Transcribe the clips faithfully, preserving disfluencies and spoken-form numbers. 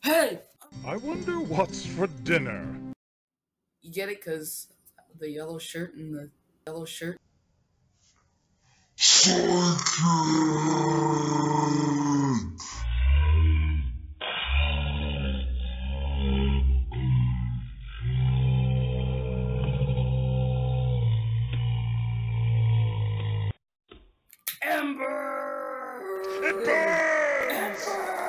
Hey! I wonder what's for dinner. You get it? Because the yellow shirt and the yellow shirt. Ember! It burns!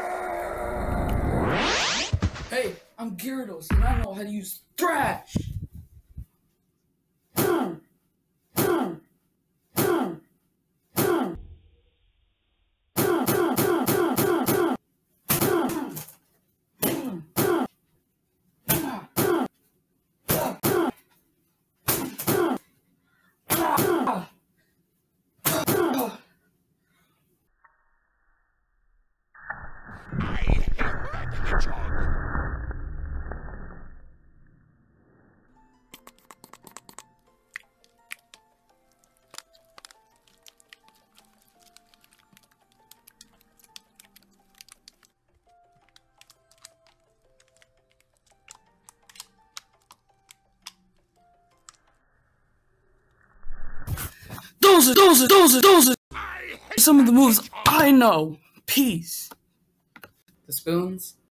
Hey, I'm Gyarados and I know how to use thrash! I hate that hedgehog. Those are, those are, those are, those are I hate some of the that moves hedgehog. I know. Peace. The spoons.